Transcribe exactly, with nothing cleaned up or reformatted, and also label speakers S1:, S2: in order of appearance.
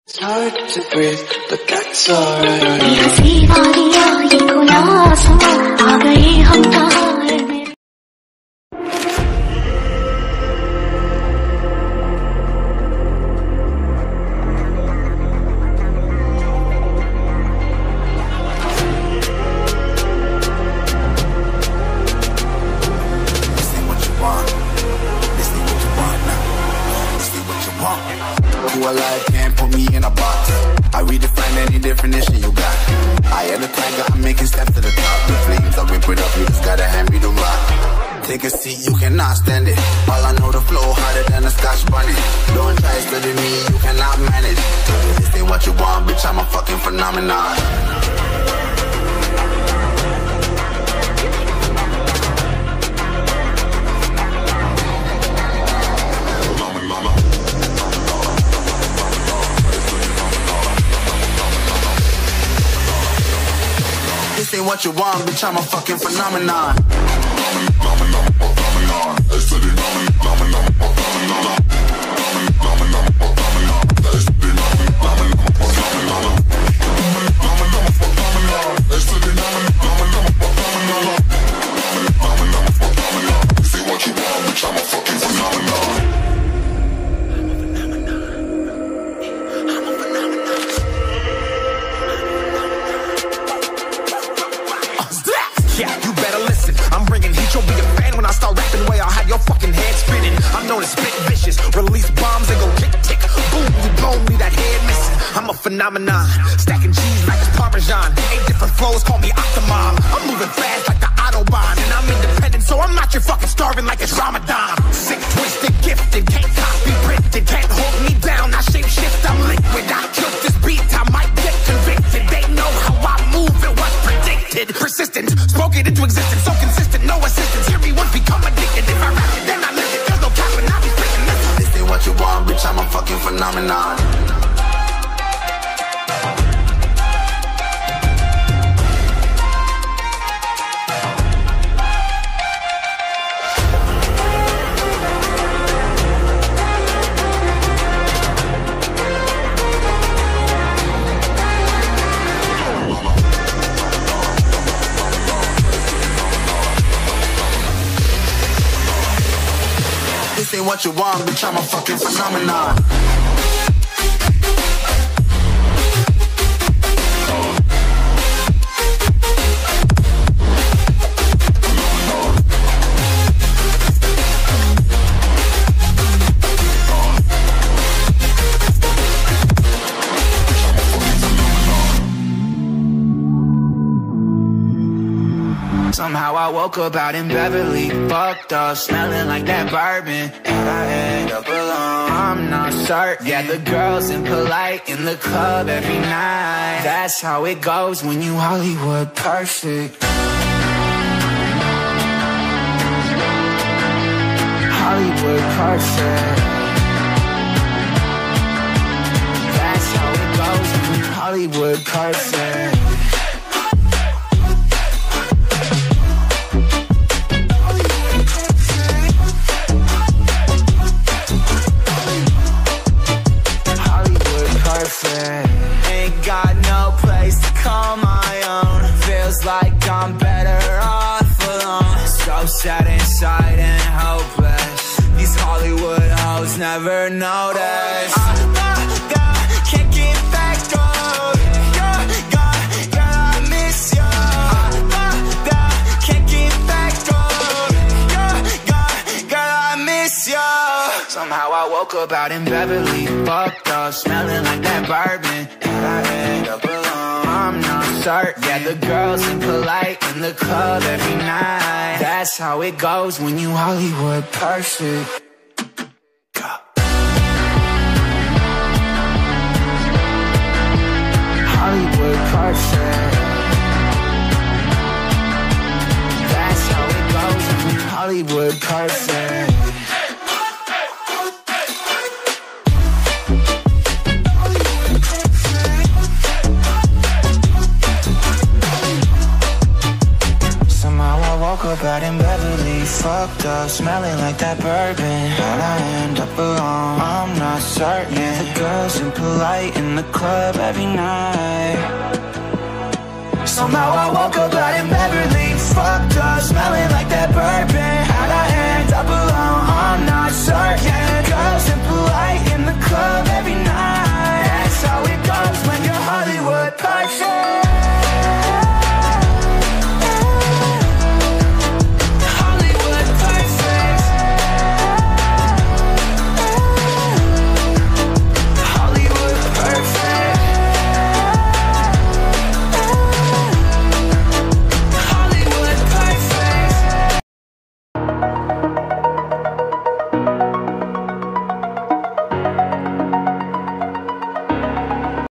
S1: It's hard to breathe, but that's alright.
S2: ये हंसी वादियाँ ये खुला आसमां आ गए हम तारे में।
S3: Who alive can't put me in a box. I redefine any definition you got. I am the tiger, I'm making steps to the top. The flames, I rip it up, you just gotta hand me the rock. Take a seat, you cannot stand it. All I know, the flow harder than a Scotch bunny. Don't try studying me, you cannot manage. This ain't what you want, bitch, I'm a fucking phenomenon. This ain't what you want, bitch, I'm a fucking phenomenon.
S4: Yeah, you better listen. I'm bringing heat, you'll be a fan when I start rapping. Way I'll have your fucking head spinning. I'm known as spit vicious. Release bombs and go tick tick. Boom, you blow me that head missing. I'm a phenomenon. Stacking cheese like it's Parmesan. Eight different flows, call me Octomom. I'm moving fast like the Autobahn. And I'm independent, so I'm not your fucking starving like it's Ramadan. Sick, twisted, gifted. Can't copy, printed. Can't hold me down. I shape shift, I'm liquid. I killed this beat, I might get convicted. They know how I move, it was predicted. Persistent, spoke it into existence, so consistent, no assistance. Hear me once, become addicted. If I rap it, then I live it. There's no cap, and I be freaking this.
S3: This ain't what you want, bitch, I'm a fucking phenomenon. This ain't what you want, bitch, I'm a fucking phenomenon.
S5: Somehow I woke up out in Beverly, fucked up, smelling like that bourbon, and I end up alone. I'm not certain. Yeah, the girls impolite in the club every night. That's how it goes when you Hollywood perfect. Hollywood perfect. That's how it goes when you Hollywood perfect. Ain't got no place to call my own. Feels like I'm better off alone. So sad inside and hopeless. These Hollywood hoes never notice. I, I, I can't get back on. Girl, girl, girl, I miss you. I, I, I can't get back on. Girl, girl, girl, I miss you. Somehow I woke up out in Beverly, fucked up, smelling like that bourbon, and I end up alone. I'm not certain. Yeah, the girls impolite in the club every night. That's how it goes when you Hollywood perfect. Hollywood perfect. That's how it goes when you Hollywood perfect. Woke up out in Beverly, fucked up, smelling like that bourbon. How'd I end up alone? I'm not certain. The girl girls impolite in the club every night. Somehow I woke up out in Beverly, fucked up, smelling like that bourbon. How'd I end up alone all night?